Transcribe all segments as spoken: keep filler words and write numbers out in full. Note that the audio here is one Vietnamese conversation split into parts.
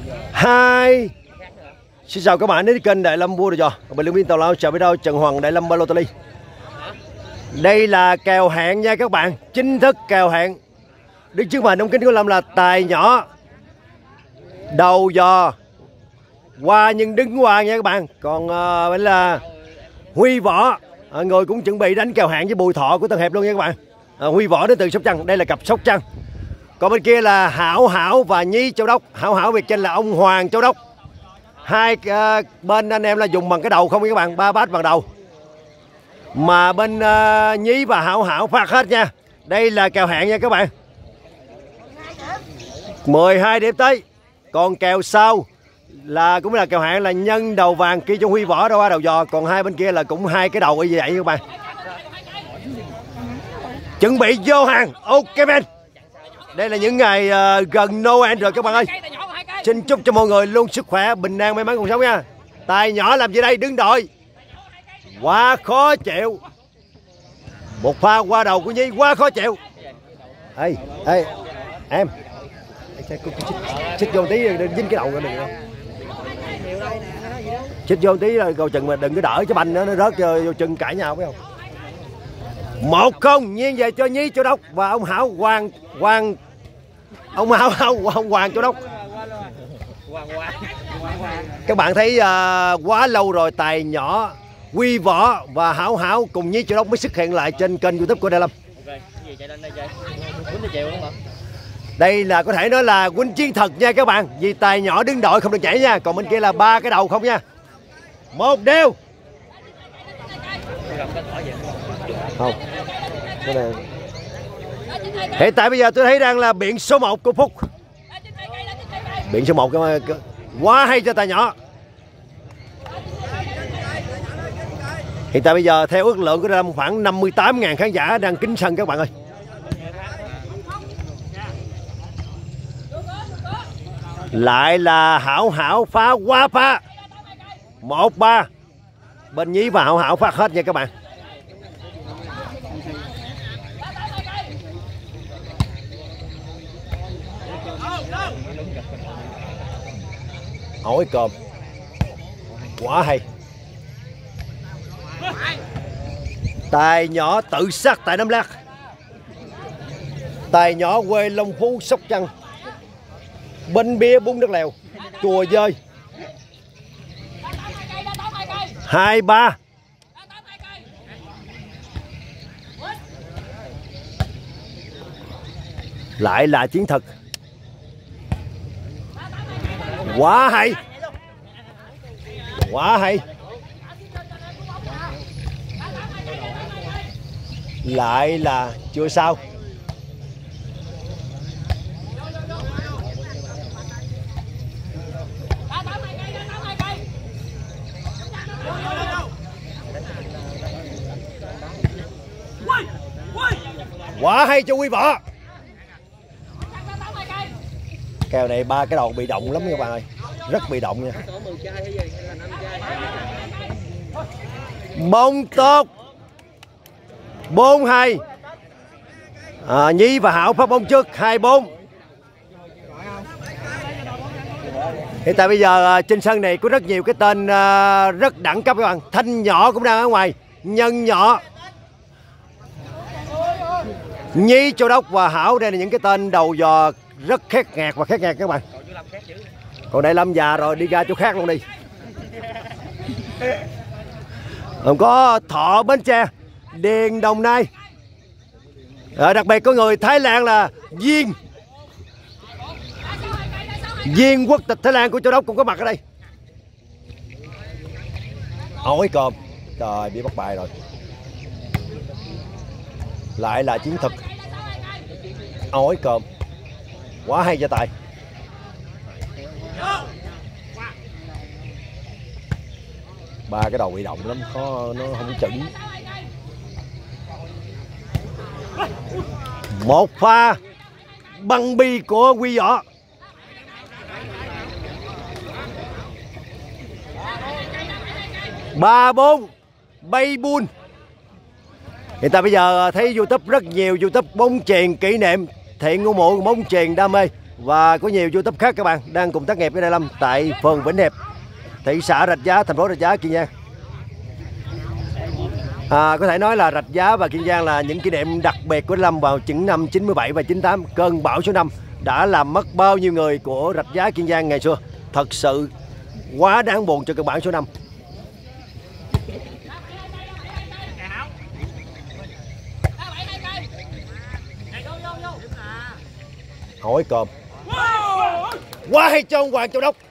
Hai. Xin chào các bạn đến kênh Đại Lâm Vua Đò Giò. Bình luận viên tàu lao chào với đâu Trần Hoàng Đại Lâm Balotelli. Đây là kèo hẹn nha các bạn, chính thức kèo hẹn. Đứng trước màn ống kính của Lâm là tài nhỏ đầu giò qua nhưng đứng qua nha các bạn. Còn uh, bên là Huy Võ, à, người cũng chuẩn bị đánh kèo hẹn với Bùi Thọ của Tân Hiệp luôn nha các bạn. À, Huy Võ đến từ Sóc Trăng, đây là cặp Sóc Trăng. Còn bên kia là Hảo Hảo và Nhi Châu Đốc. Hảo Hảo biệt danh là ông Hoàng Châu Đốc. Hai uh, bên anh em là dùng bằng cái đầu không nha các bạn, ba bát bằng đầu. Mà bên uh, Nhí và Hảo Hảo phát hết nha. Đây là kèo hẹn nha các bạn. mười hai điểm tới. Còn kèo sau là cũng là kèo hẹn là nhân đầu vàng kia cho Huy Võ đâu qua đầu giò. Còn hai bên kia là cũng hai cái đầu như vậy các bạn. Chuẩn bị vô hàng. Ok man. Đây là những ngày uh, gần Noel rồi các bạn ơi. Xin chúc cho mọi người luôn sức khỏe, bình an, may mắn cuộc sống nha. Tài nhỏ làm gì đây, đứng đội. Quá khó chịu. Một pha qua đầu của Nhi quá khó chịu. Ê, ê, em chích vô tí dính cái đầu rồi đừng. Chích vô tí rồi cầu chừng mà đừng có đỡ cái banh nữa, nó rớt vô, vô chân cãi nhau phải không? Một không nghiêng về cho Nhi Châu Đốc và ông Hảo Hoàng Hoàng ông Hảo Hảo ông Hoàng Châu Đốc. Các bạn thấy uh, quá lâu rồi tài nhỏ Huy Võ và Hảo Hảo cùng Nhi Châu Đốc mới xuất hiện lại trên kênh YouTube của Đại Lâm. Đây là có thể nói là huynh chiến thật nha các bạn, vì tài nhỏ đứng đội không được nhảy nha. Còn bên kia là ba cái đầu không nha. Một đều. Không. Cái này. Hiện tại bây giờ tôi thấy đang là biện số một của Phúc. Biện số một cái quá hay cho tài nhỏ. Hiện tại bây giờ theo ước lượng của Đại Lâm khoảng năm mươi tám nghìn khán giả đang kính sân các bạn ơi. Lại là Hảo Hảo phá quá phá. Một ba. Bên Nhí và Hảo Hảo phát hết nha các bạn. Ổi cơm. Quá hay. Tài nhỏ tự sát tại Nam Lát. Tài nhỏ quê Long Phú Sóc Trăng. Bên bia bún nước lèo. Chùa Dơi. Hai ba. Lại là chiến thực. Quá hay. Quá hay. Lại là chưa sao. Quá hay cho Huy Võ. Kèo này ba cái đầu bị động lắm các bạn ơi, rất bị động nha. Bông tốt. Bốn hai. À, Nhi và Hảo phát bóng trước hai bốn. Hiện tại bây giờ trên sân này có rất nhiều cái tên uh, rất đẳng cấp các bạn. Thanh nhỏ cũng đang ở ngoài, Nhân nhỏ, Nhi Châu Đốc và Hảo, đây là những cái tên đầu giò rất khét ngạt và khét ngạt các bạn. Còn Đại Lâm già rồi, đi ra chỗ khác luôn đi. Còn có Thọ Bến Tre, Điền Đồng Nai. À, đặc biệt có người Thái Lan là Duyên Duyên quốc tịch Thái Lan của Châu Đốc cũng có mặt ở đây. Ôi còm. Trời, bị bắt bài rồi. Lại là chiến thực. Ôi còm. Quá hay cho tài. Ba cái đầu bị động lắm, khó, nó không chuẩn. Một pha băng bi của Huy Võ. Ba bốn bay buôn. Hiện tại bây giờ thấy YouTube rất nhiều YouTube bóng chuyền kỷ niệm, Thiện Ngô Mộ bóng chuyền đam mê. và có nhiều YouTube khác các bạn đang cùng tác nghiệp với Đại Lâm tại phường Vĩnh Hiệp, thị xã Rạch Giá, thành phố Rạch Giá, Kiên Giang. À, có thể nói là Rạch Giá và Kiên Giang là những kỷ niệm đặc biệt của Đại Lâm vào những năm chín mươi bảy và chín mươi tám. Cơn bão số năm đã làm mất bao nhiêu người của Rạch Giá, Kiên Giang ngày xưa. Thật sự quá đáng buồn cho cơn bão số năm. Hỏi còm quá hay cho ông Hoàng Châu Đốc.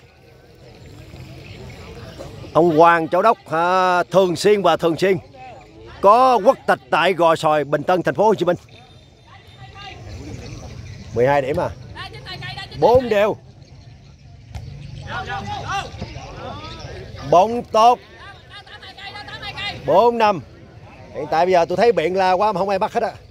Ông Hoàng Châu Đốc à, thường xuyên và thường xuyên có quốc tịch tại Gò Sòi, Bình Tân, thành phố Hồ Chí Minh. mười hai điểm à, bốn đều, bóng tốt, bốn năm. Hiện tại bây giờ tôi thấy biện là quá mà không ai bắt hết á.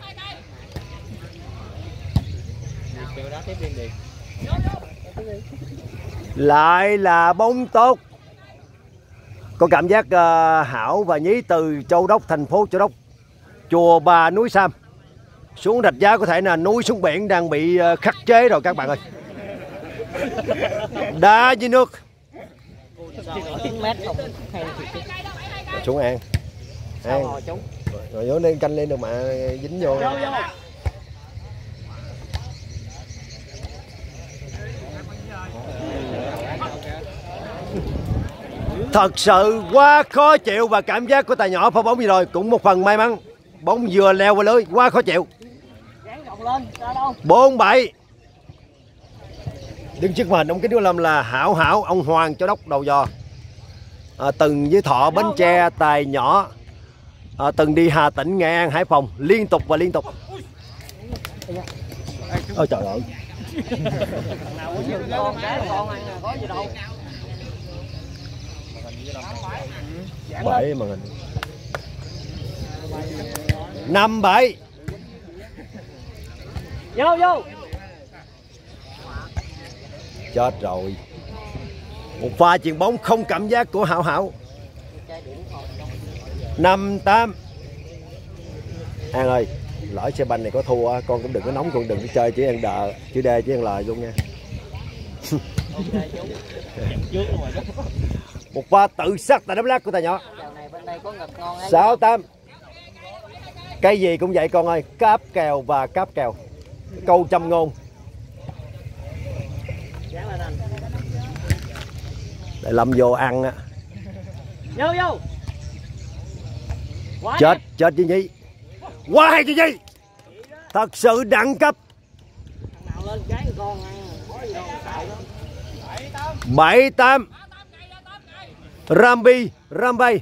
Lại là bóng tốt. Có cảm giác uh, Hảo và Nhí từ Châu Đốc, thành phố Châu Đốc, chùa Bà, núi Sam xuống Rạch Giá có thể là núi xuống biển đang bị uh, khắc chế rồi các bạn ơi. Đá dưới nước. Xuống An. An. Rồi vô lên canh lên được mà dính vô. Thật sự quá khó chịu và cảm giác của tài nhỏ pha bóng gì rồi cũng một phần may mắn. Bóng vừa leo qua lưới, quá khó chịu. bốn bảy. Đứng trước màn ông kính của Lâm là Hảo Hảo, ông Hoàng Châu Đốc đầu giò. À, từng với Thọ, Bến Tre, tài nhỏ. À, từng đi Hà Tĩnh, Nghệ An, Hải Phòng liên tục và liên tục. Ôi trời ơi. Bảy màn hình. Năm bảy. Vô vô. Chết rồi. Một pha chuyền bóng không cảm giác của Hảo Hảo. Năm tám. An ơi, lỡ xe banh này có thua con cũng đừng có nóng, con đừng có chơi chỉ ăn đờ, chữ D chỉ ăn lời luôn nha. Một pha tự sát tại đấm lát của tài nhỏ. Sáu tám. Cái gì cũng vậy con ơi, cáp kèo và cáp kèo, câu châm ngôn. Để Lâm vô ăn á. Vô vô. Chết, chết chứ Nhi. Quá hay chứ Nhi. Thật sự đẳng cấp. Bảy tám. Rambi, Rambay.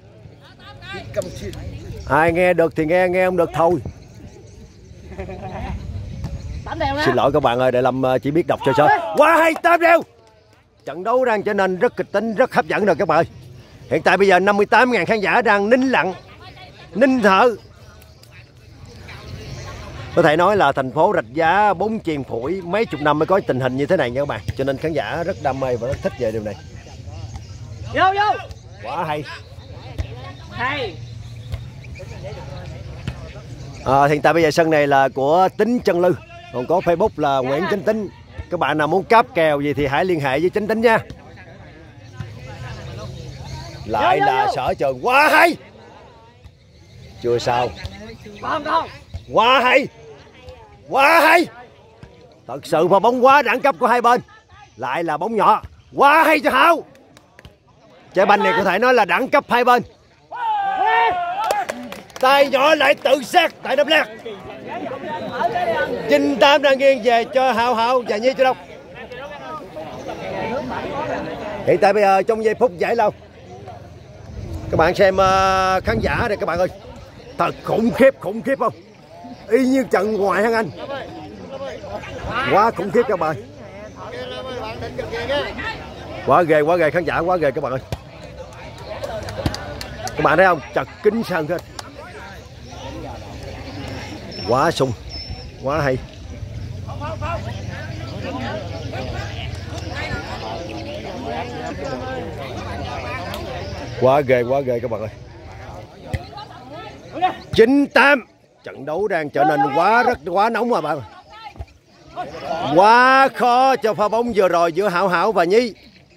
Ai nghe được thì nghe, nghe không được thôi. Xin lỗi các bạn ơi, Đại Lâm chỉ biết đọc cho sơ. Quá hay, tám đều. Trận đấu đang trở nên rất kịch tính, rất hấp dẫn rồi các bạn ơi. Hiện tại bây giờ năm mươi tám nghìn khán giả đang nín lặng, nín thở. Có thể nói là thành phố Rạch Giá bốn chuyền phủi mấy chục năm mới có tình hình như thế này nha các bạn. Cho nên khán giả rất đam mê và rất thích về điều này. Vô vô. Quá hay. Hay. À, hiện tại bây giờ sân này là của Tính Chân Lư, còn có Facebook là Nguyễn Chánh Tính. Các bạn nào muốn cáp kèo gì thì hãy liên hệ với Chánh Tính nha. Lại là Sở Trường. Quá hay. Chưa sao. Quá hay. Quá hay. Thật sự pha bóng quá đẳng cấp của hai bên. Lại là bóng nhỏ. Quá hay cho Hảo. Trái banh này có thể nói là đẳng cấp hai bên. Tay nhỏ lại tự sát tại đấm lát. chín tám đang nghiêng về cho Hảo Hảo và Nhi Châu Đốc. Hiện tại bây giờ trong giây phút giải lao, các bạn xem uh, khán giả đây các bạn ơi. Thật khủng khiếp, khủng khiếp không? Y như trận ngoài hả anh? Quá khủng khiếp các bạn. Quá ghê, quá ghê, khán giả quá ghê các bạn ơi. Các bạn thấy không? Chật kính sân hết. Quá sung, quá hay. Quá ghê, quá ghê các bạn ơi. chín tám. Trận đấu đang trở nên quá rất quá nóng mà bạn. Quá khó cho pha bóng vừa rồi giữa Hảo Hảo và Nhi.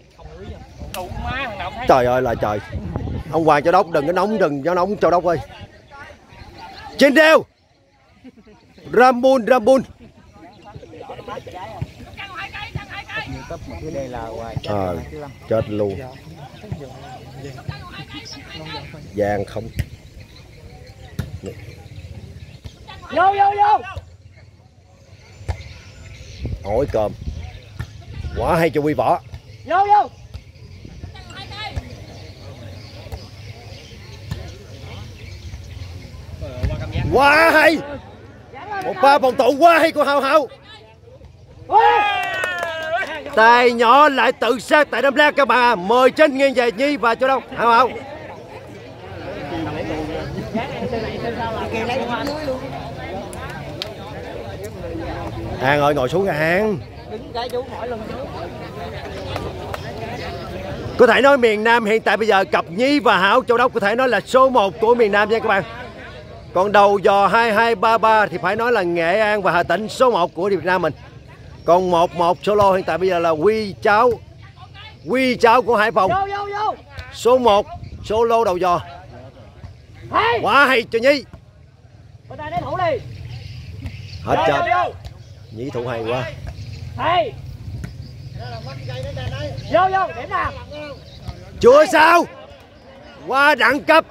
Trời ơi là trời. Ông Hoàng Châu Đốc đừng có nóng, đừng có nóng Châu Đốc ơi. Trên đeo Rambun Rambun. À, chết luôn. Vàng không. Vô vô vô. Ổi cơm. Quá hay cho Quy Võ. Vô vô. Quá hay. Một pha phòng thủ quá hay của Hảo Hảo. Tài nhỏ lại tự sát tại đâm la các bạn à. Mời trên nghiêng về Nhi và Châu Đốc. Hảo Hảo. An ơi ngồi xuống kìa An. Có thể nói miền Nam hiện tại bây giờ cặp Nhi và Hảo Châu Đốc có thể nói là số một của miền Nam nha các bạn. Còn đầu dò hai hai ba ba thì phải nói là Nghệ An và Hà Tĩnh số một của Việt Nam mình. Còn một một solo hiện tại bây giờ là Quy Cháu. Quy Cháu của Hải Phòng. Số một solo đầu dò. Quá hay cho Nhi. Hết trơn. Nhi thủ hay quá. Vô vô điểm nào. Chưa sao. Quá đẳng cấp.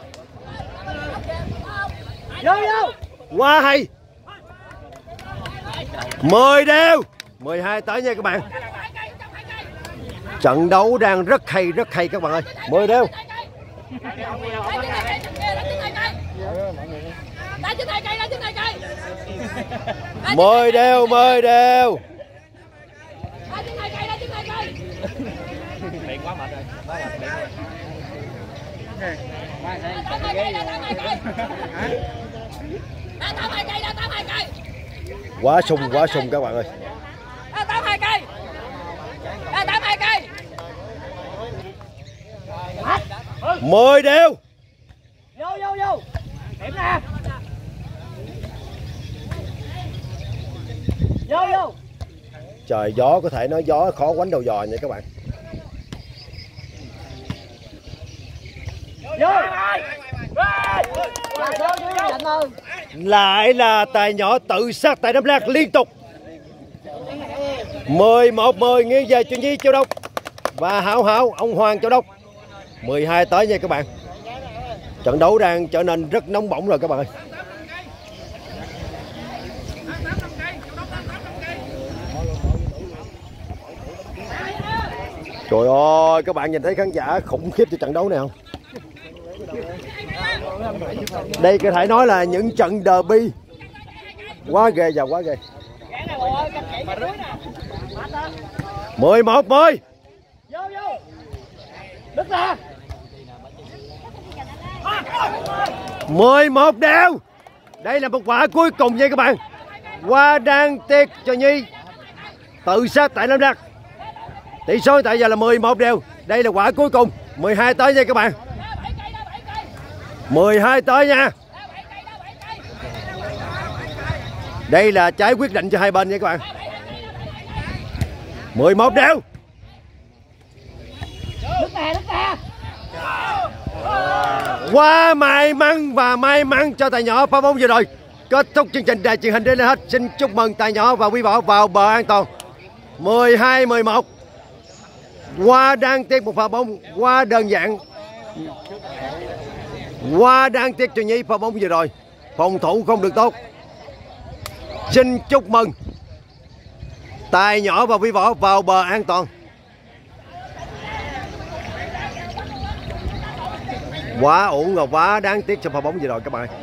Vô vô. Quá hay. mười đều. mười hai tới nha các bạn. Trận đấu đang rất hay, rất hay các bạn ơi. mười đều. mười đều, mười đều. Quá sung, quá sung các bạn ơi. mười đều. Vô vô vô. Điểm nè. Vô vô. Trời gió có thể nói gió khó quánh đầu dò nha các bạn. Vô. Lại là tài nhỏ tự sát tại đâm lát liên tục. mười một mười nghiêng về cho Nhi Châu Đốc và Hảo Hảo ông Hoàng Châu Đốc. mười hai tới nha các bạn. Trận đấu đang trở nên rất nóng bỏng rồi các bạn ơi. Trời ơi, các bạn nhìn thấy khán giả khủng khiếp cho trận đấu này không? Đây có thể nói là những trận derby quá ghê và quá ghê. mười một mười. Vô vô. Đứng ra. mười một đều. Đây là một quả cuối cùng nha các bạn. Quá đáng tiếc cho Nhi tự sát tại Nam Đắc. Tỷ số tại giờ là mười một đều. Đây là quả cuối cùng. mười hai tới nha các bạn. mười hai tới nha. Đây là trái quyết định cho hai bên nha các bạn. mười một đều. Đứng nè, đứng nè. Quá may mắn và may mắn cho tài nhỏ pha bóng vừa rồi. Kết thúc chương trình đài truyền hình đến đây hết. Xin chúc mừng tài nhỏ và Quy Võ vào bờ an toàn. mười hai mười một. Quá đáng tiếc một pha bóng quá đơn giản. Quá đáng tiếc cho Nhi pha bóng vừa rồi. Phòng thủ không được tốt. Xin chúc mừng tài nhỏ và Quy Võ vào bờ an toàn. Quá ổn và quá đáng tiếc cho pha bóng vừa rồi các bạn.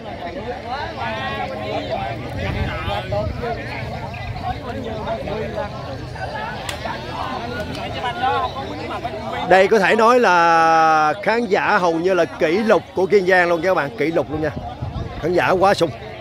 Đây có thể nói là khán giả hầu như là kỷ lục của Kiên Giang luôn các bạn, kỷ lục luôn nha. Khán giả quá sung.